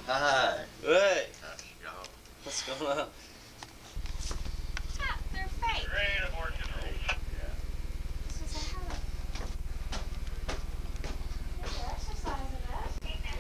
Hi. Hey. What's going on? They're fake. Great abort control. This is a habit. You're exercising us.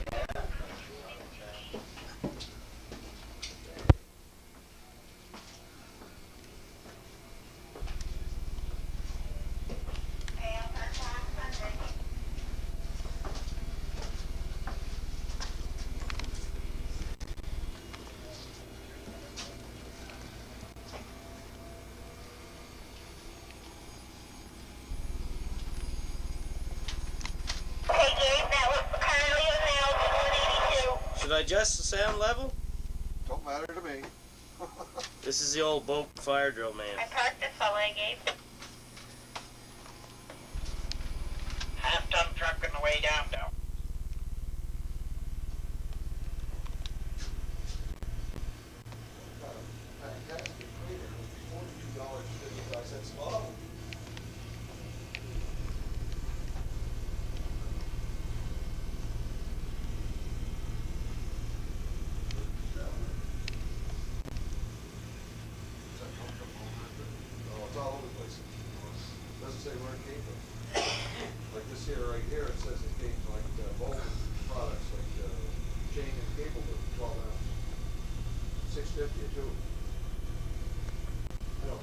Should I adjust the sound level? Don't matter to me. This is the old boat fire drill man. I parked this away, Gabe. Half-ton truck on the way down, though. It's all over the place. It doesn't say where it came from. Like this here, right here, it says it came from like Bolton products, like chain and cable, 12 ounce. 650 a tube. I don't.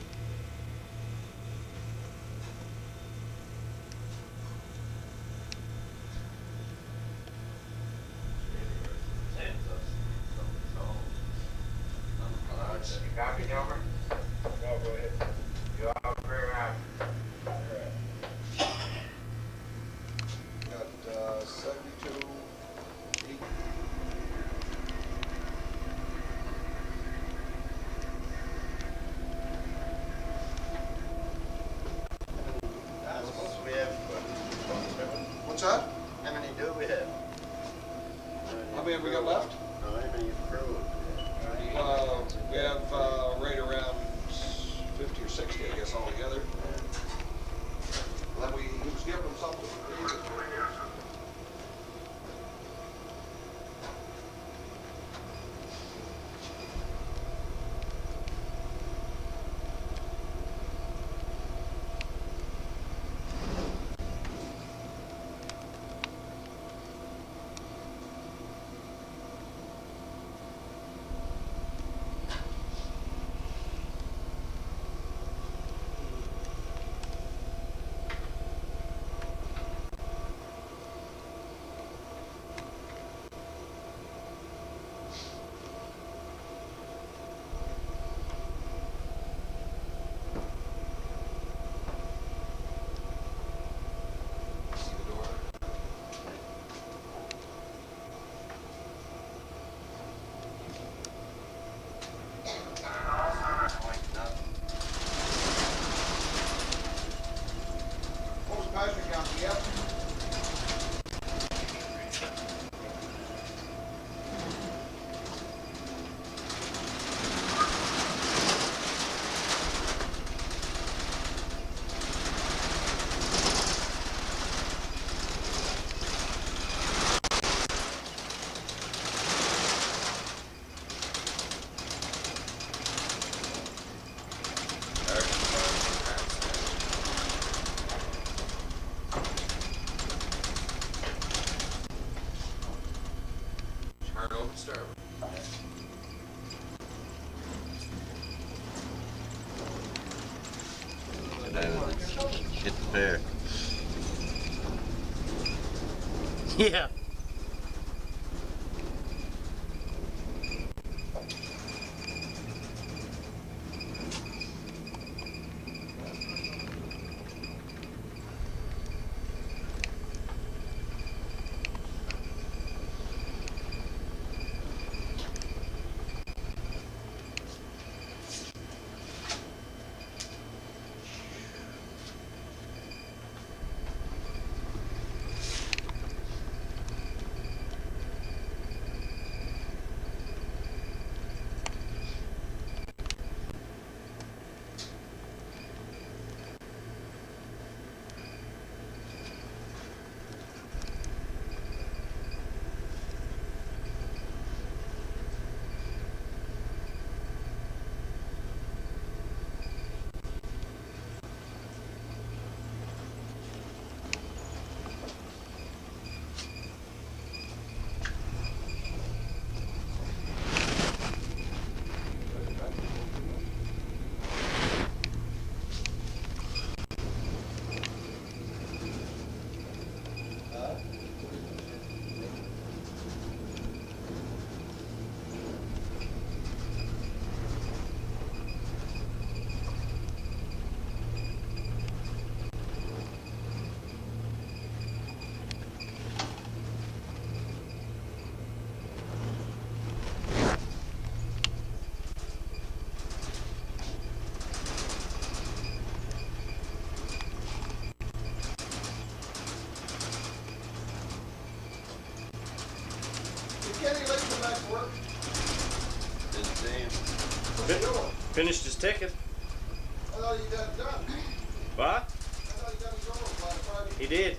You copy, Delmer? Go ahead. You all clear out. Got 72, 8. We have What's that? how many do we have? How many have we got left? No, how many crew? We have right around 50 or 60, I guess, altogether. Then he was giving them something to read. See the door? What was the passenger count? Yep. Hard open start. Hit the bear. Yeah. Kenny Lake come back to work? Didn't see him. What's he doing? Finished his ticket. I thought he got it done. What? I thought he got his own last Friday. He did.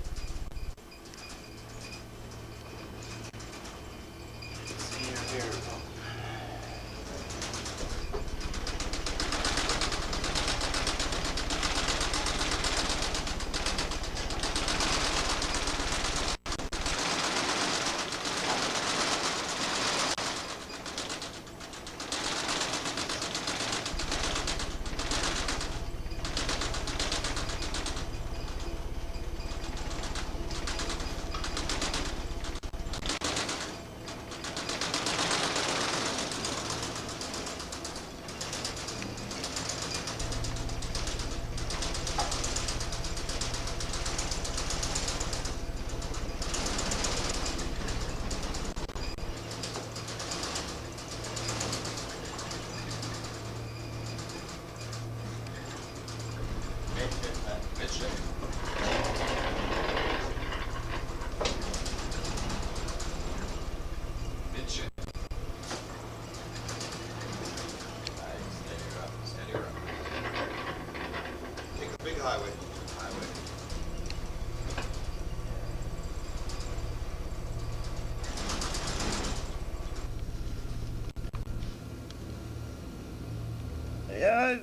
Yeah.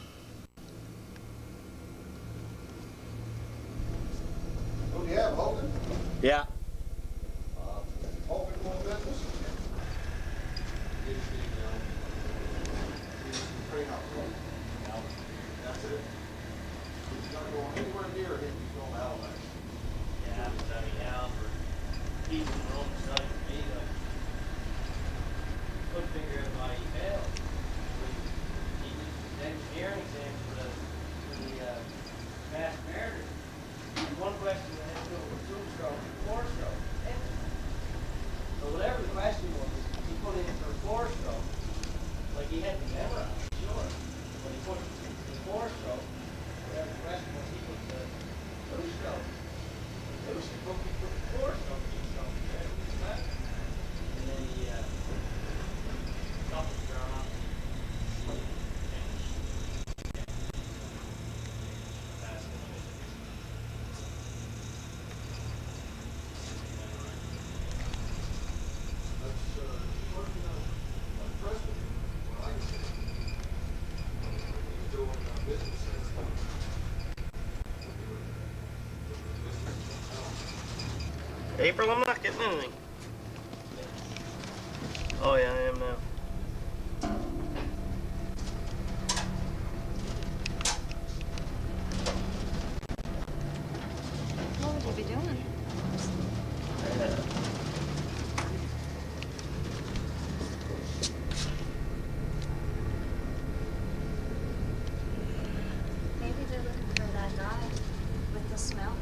Who do you have, Hogan? Yeah. Hogan doing business? Train out front. That's it. He's not going anywhere near him, he's going Halifax. Yeah, but I mean, Albert, he's in the wrong side of me, though. Couldn't figure out why he failed. He did an engineering exam for the Fast Mariner. And one question that had to go with 2-stroke and 4-stroke. So whatever the question was, he put in for 4-stroke. Like he had to memorize, sure. But he put the 4-stroke. Whatever the question was, he put the 2-stroke. It was supposed to put the 4-stroke, 2-stroke. And then he coupled drawn. April, I'm not getting anything. Oh yeah, I am now. What would you be doing? Maybe they're looking for that guy with the smell.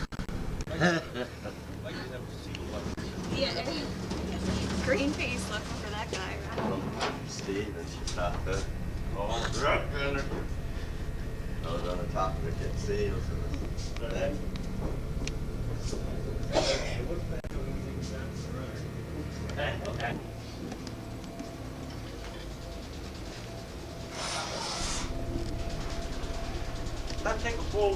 Yeah. Greenpeace looking for that guy, right? Steve in Chicago. Oh, drunk gunner. I was on the top of it, getting seals and that. Okay. That take a full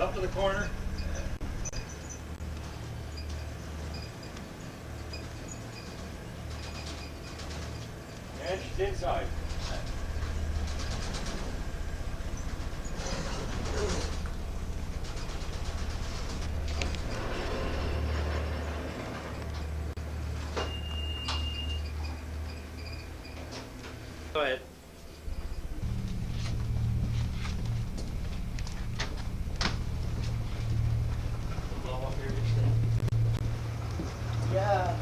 Up to the corner. And she's inside. Go ahead. Blow up here, you think? Yeah.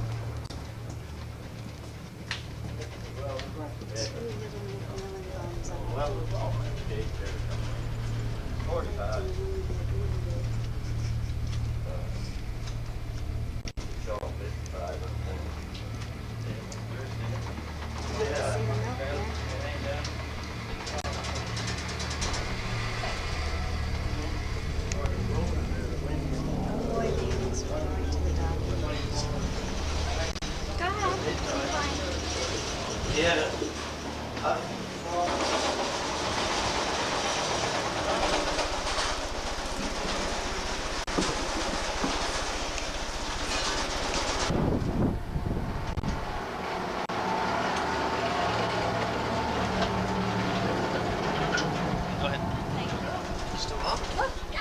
Well, we're going to bed. Well, we're all in the gate there. 45. Show 55, I think. Yeah. Go ahead. You're fine. Yeah. Go ahead. Thank you. Still up? Look, yeah.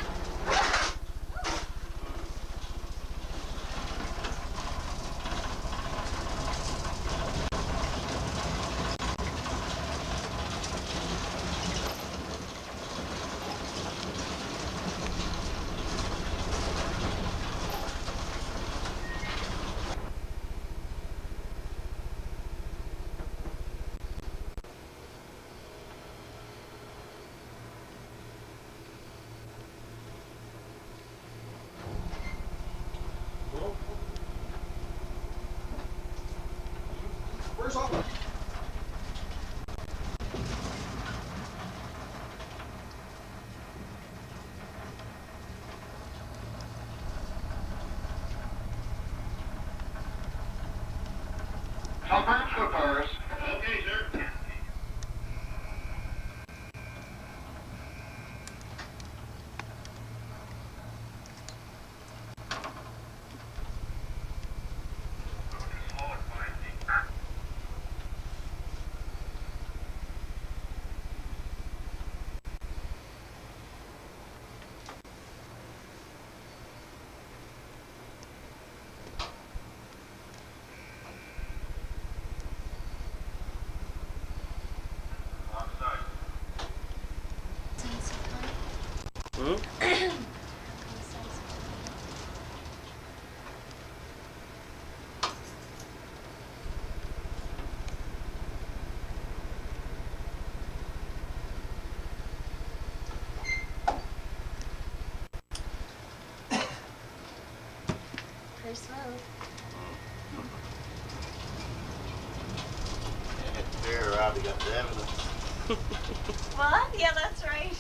Where's all the... Top ramp slippers. Okay, sir. Hmm? Pretty smooth. And hit the beer out, we got the evidence. What? Yeah, that's right.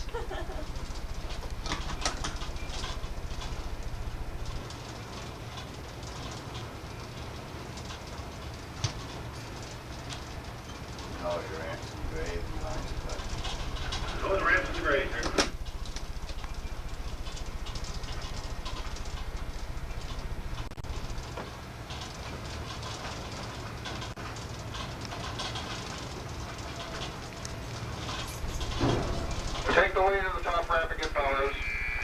Oh, your aunt's in the grave, mine's but Those ramps in the grade, sir. Take the lead to the top ramp again, fellas.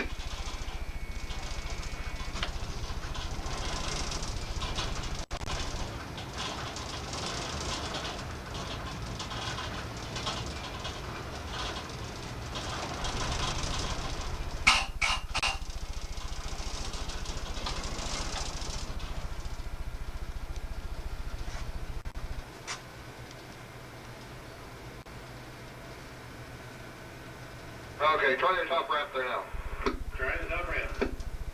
Okay, try the top ramp there now. Try the top ramp.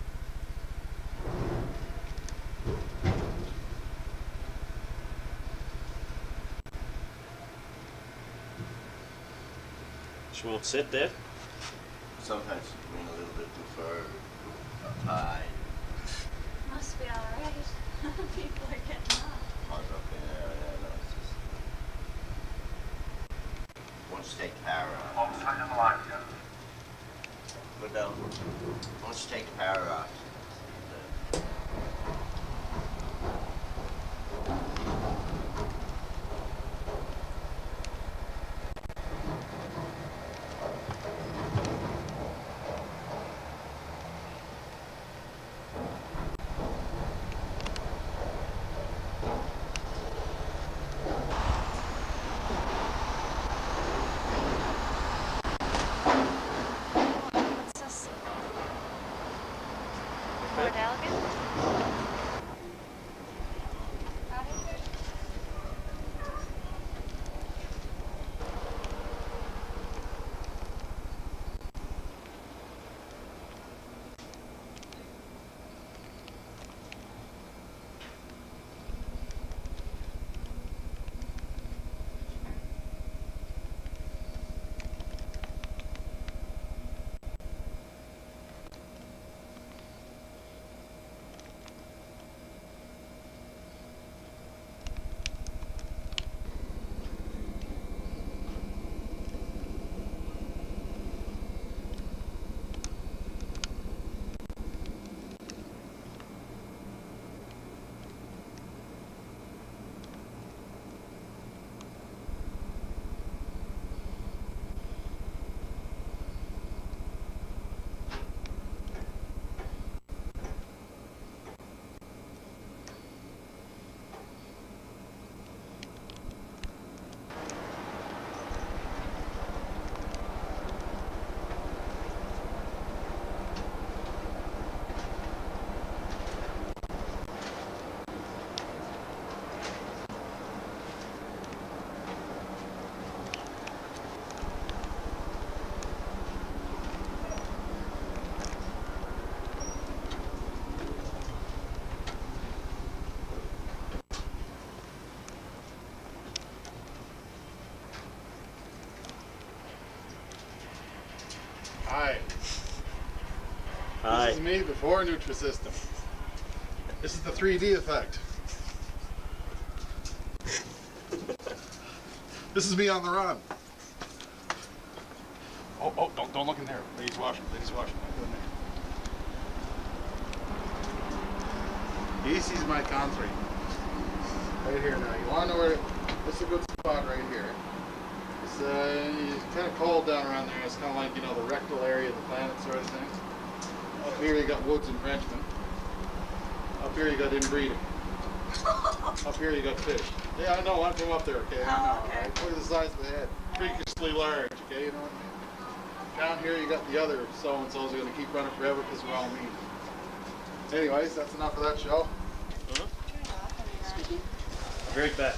She won't sit there. sometimes you lean a little bit too far up high. Must be alright. People are getting up. I was up in there, yeah, no, it's just... Once you take power on it. Sign on the line, yeah. But once you take the power off, What's this? Fort Elgin? Hi. hi. This is me before Nutrisystem. This is the 3D effect. This is me on the run. Oh, don't look in there. Ladies washroom, ladies washroom. Don't go in there. He sees my country. Right here now. You want to know where? This is a good spot right here. It's kind of cold down around there. It's kind of like, you know, the rectal area of the planet sort of thing. Up here you got woods and Frenchmen. Up here you got inbreeding. Up here you got fish. Yeah, I know. I'm from up there, okay? I know. Oh, okay. Right? Look at the size of the head. Freakishly large, okay? You know what I mean? Down here you got the other so-and-sos who are going to keep running forever because we're all mean. Anyways, that's enough of that show. Be right back.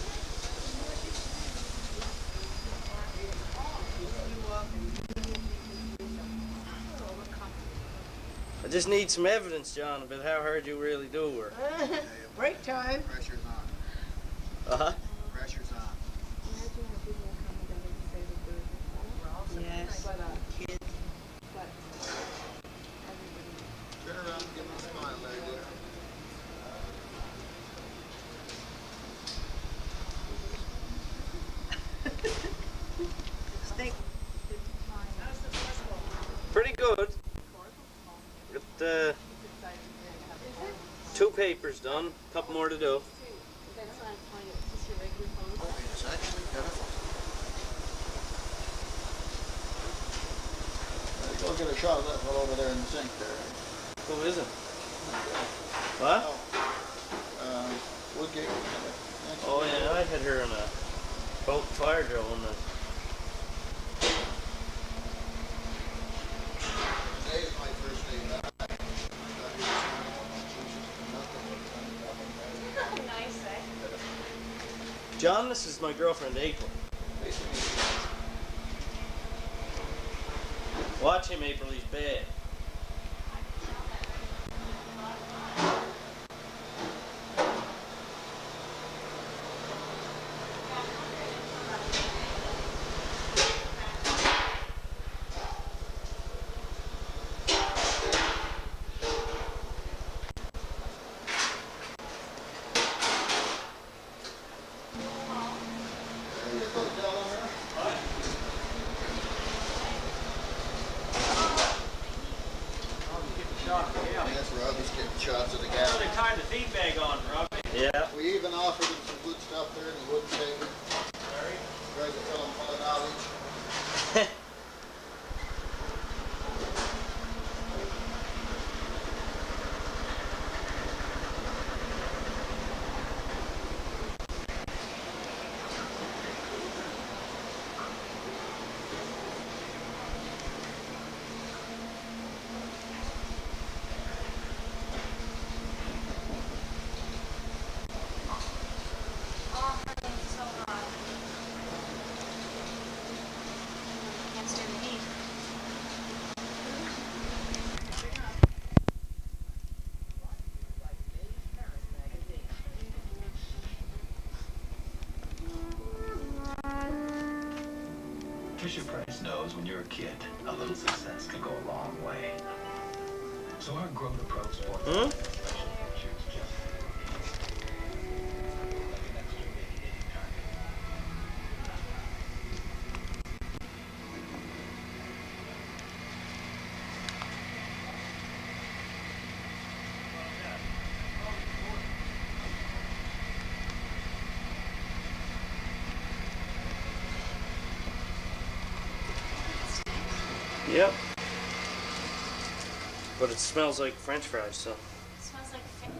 I just need some evidence, John, about how hard you really do work. Break time. Pressure's on. Uh-huh. Pressure's on. Yes. Kids. Turn around and give them a smile there, dear. Steak. Pretty good. Got 2 papers done, couple more to do. Go get a shot of that one over there in the sink there. Who is it? What? Woodgate. Oh yeah, I had her in a boat fire drill one night. Today is my first day back. Nice, eh? John, this is my girlfriend April. Watch him, April, he's bad. tried to tell him all the knowledge. Oh, honey, it's so hot. Can't stand the heat. Fisher Price knows when you're a kid, a little success can go a long way. So our Grow to Pro Sports special features just like an extra big target. Yep. But it smells like French fries, so. It smells like fish.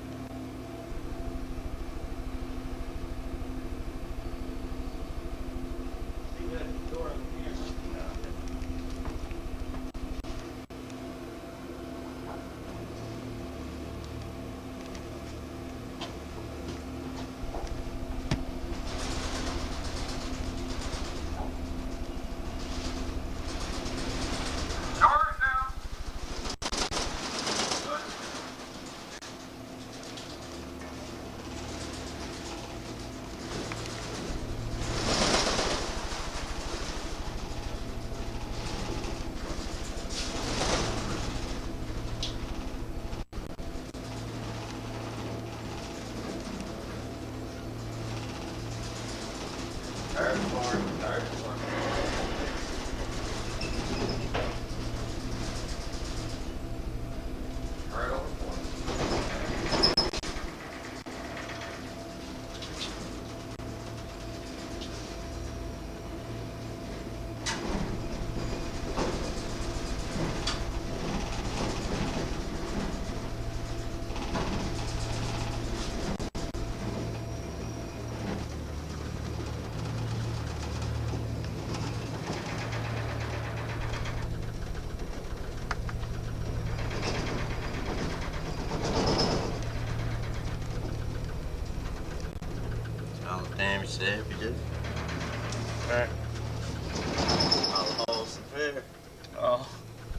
All the damage to everything. Alright. All the holes in there. Oh.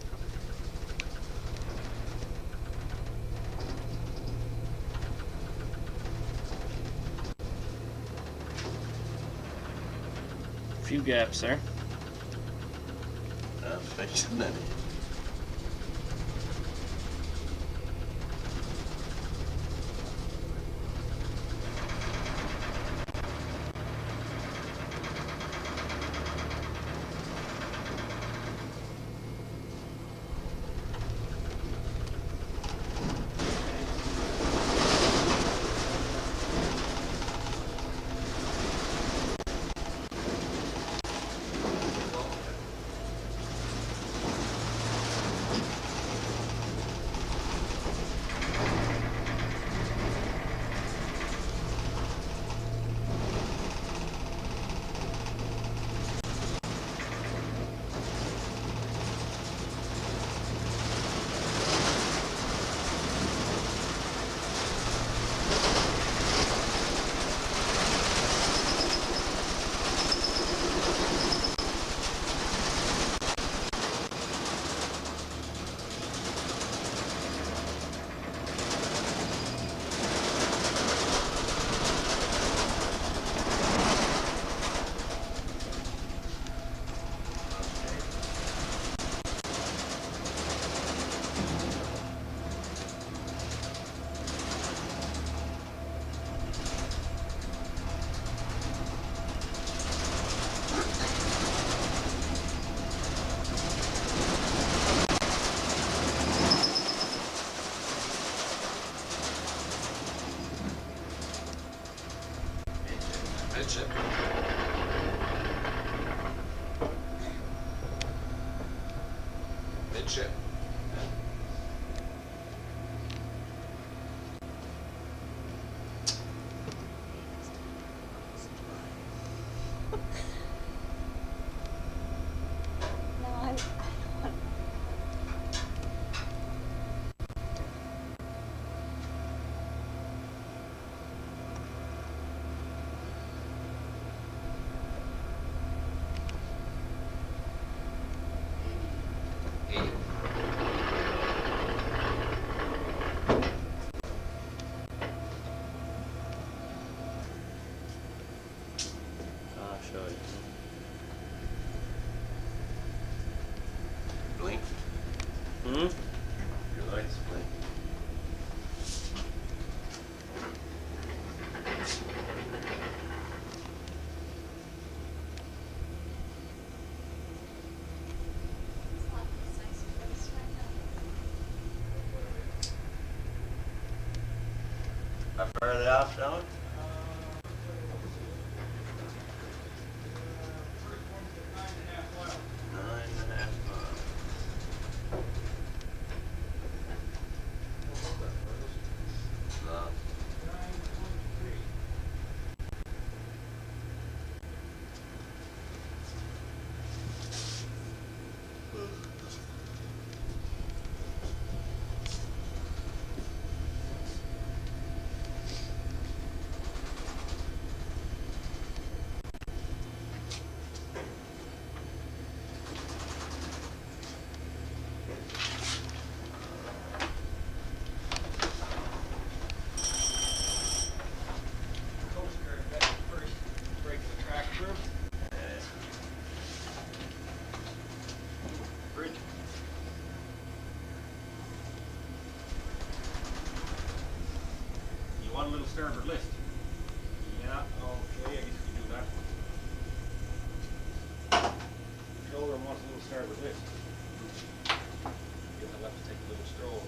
Few gaps there. I'm fixing that. chip. No, I don't want. I'll show you. Blink. Hmm? Your lights blink. It's not this nice place right now. How far are they off, Sean? Nine and a half miles. No. Coast Guard got it first, breaking the track through. Bridge. You want a little starboard lift? Yeah, okay, I guess we can do that. Controller wants a little starboard lift. You'll have to take a little stroll.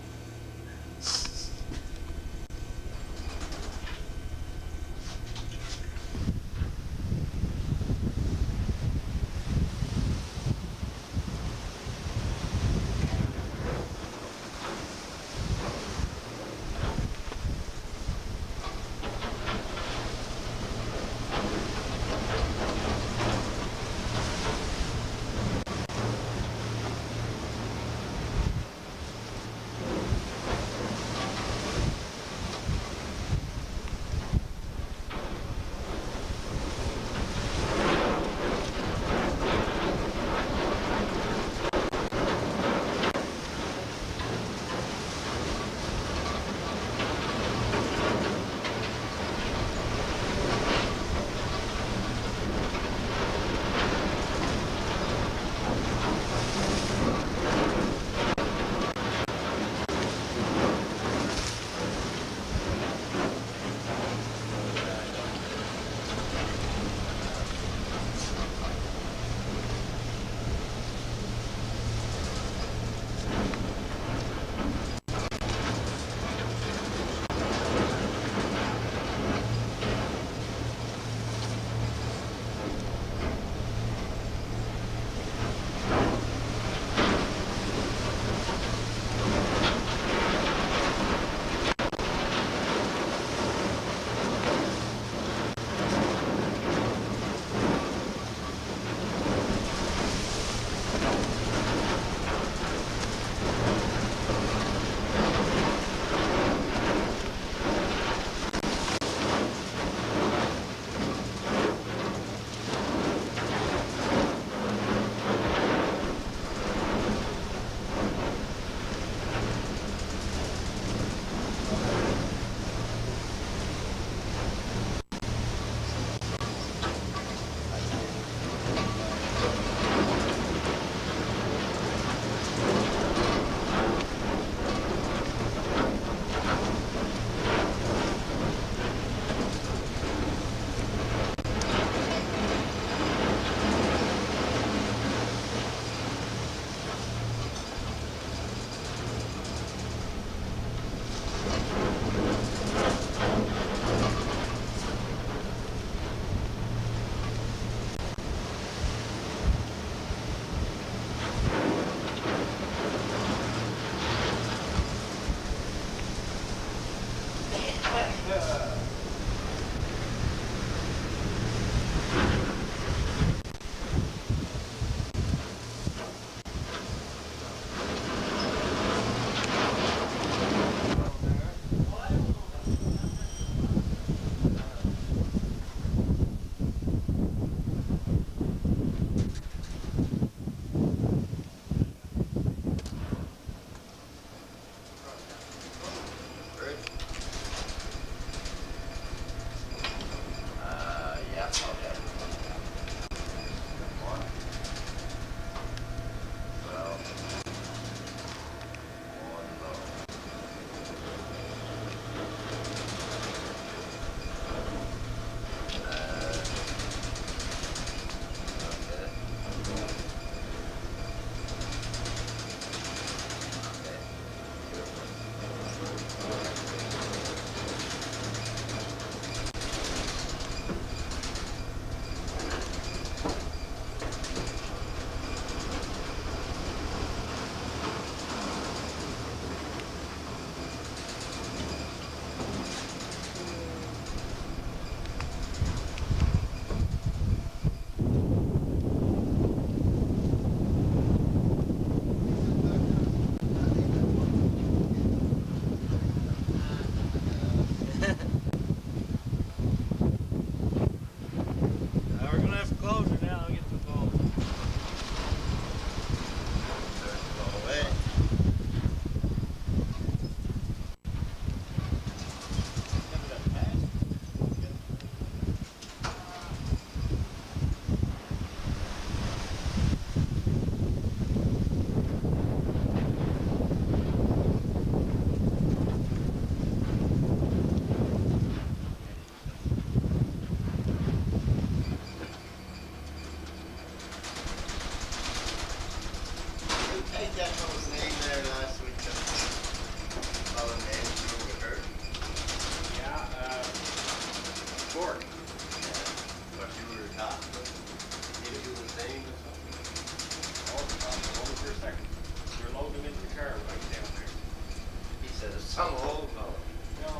Hey, Jack, what was the name there last week? All the names you were heard. Yeah, Ford. Yeah. But you were not. Maybe you were saying or something. Hold it for a second. You're loading them into the car right down there. He said it's some old fellow. No.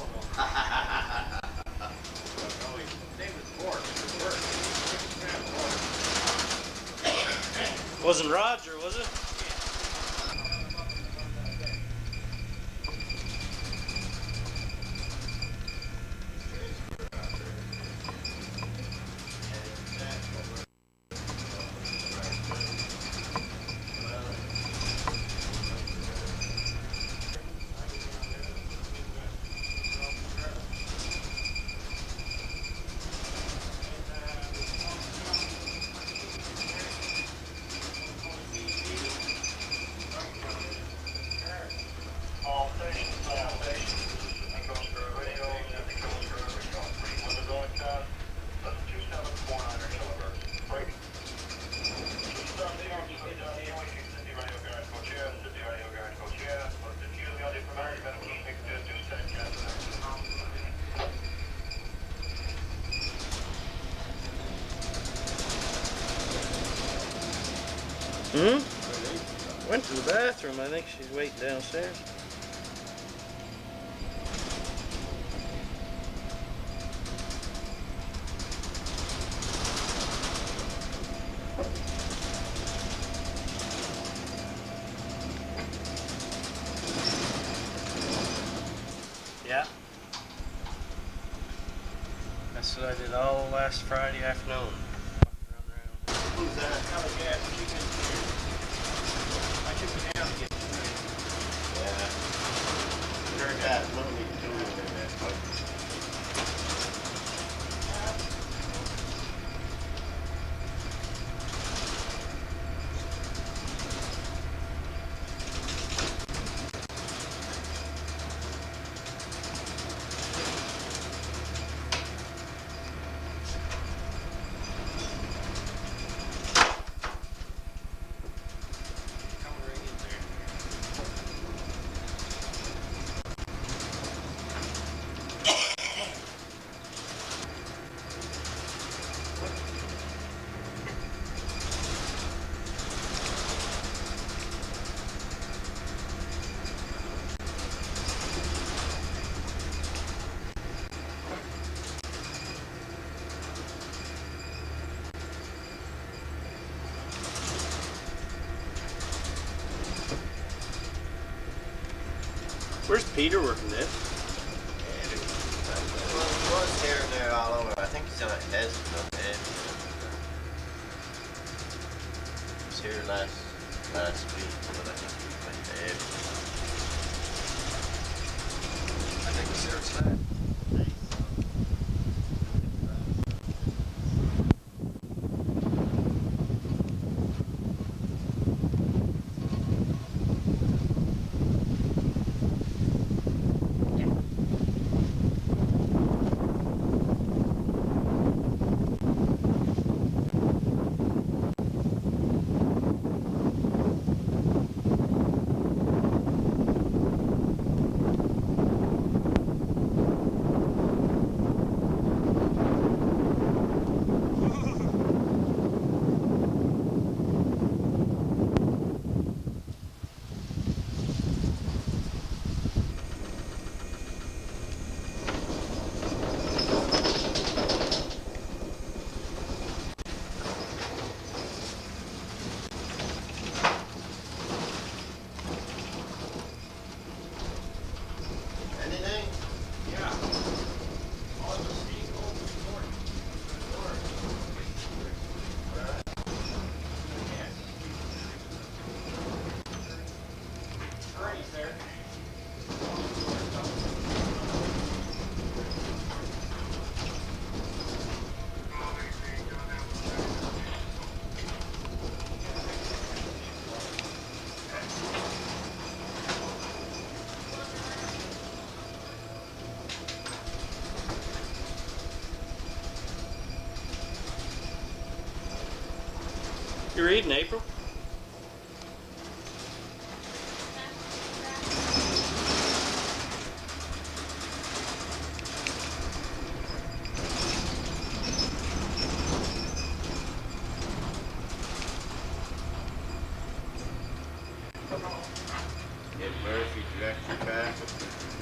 No, his name is Ford. It's Ford. Wasn't Roger, was it? Went to the bathroom. I think she's waiting downstairs. Yeah. That's what I did all last Friday afternoon. Who's that? Yeah. What do we do in there? Where's Peter working at? He was here and there all over. I think he's on a head. He was here last week, but I think he went to Ed. I think it's there today. You reading, April?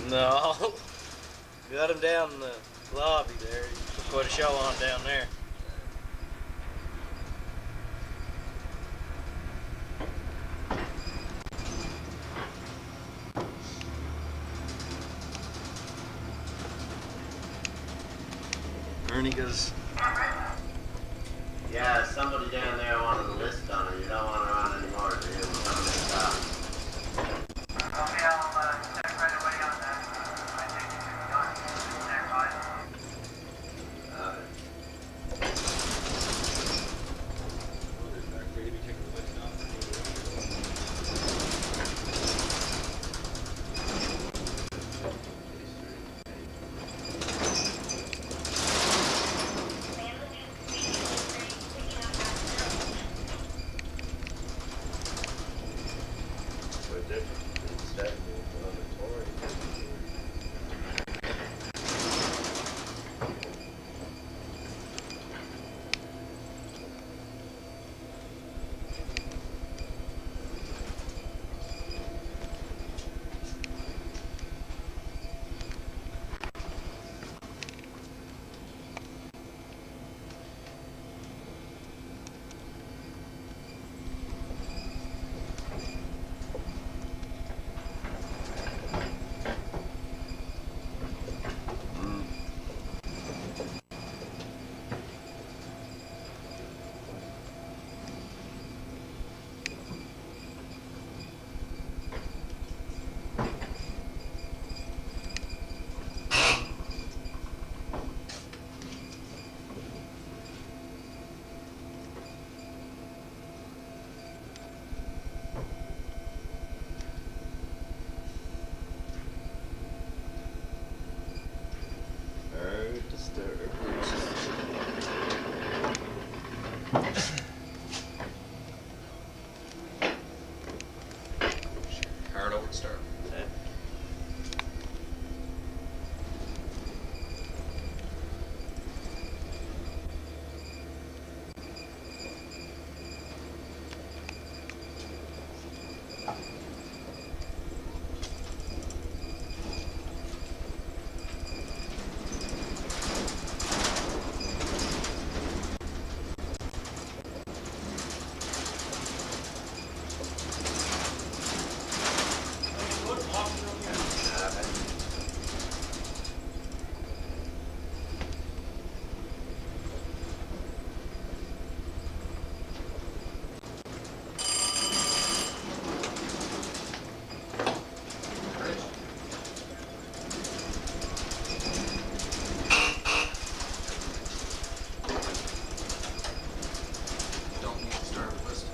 No. Got him down in the lobby there. He put a show on down there. Ernie goes, Yeah, somebody down there wanted a list on her. You don't want her on anymore, do you? We're coming to stop. Okay, I'll check right away on that. I think you should be done. Stand by. We're different. Instead, we're on the Tory. Very disturbed. Hard over start. Don't need to start a list.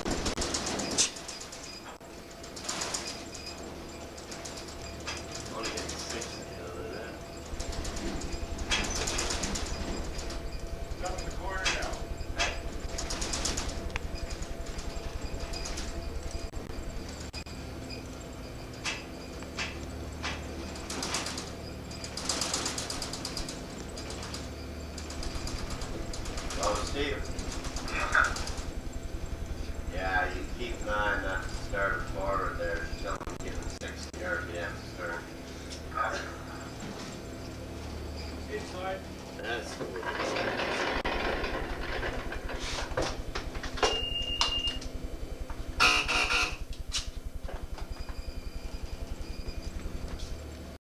Only getting 6 the other day. Come to the corner now. Oh, Steve. Yeah, you keep an eye on that starter forward there. Tell him to give him 60 RPM stern. Inside. That's cool.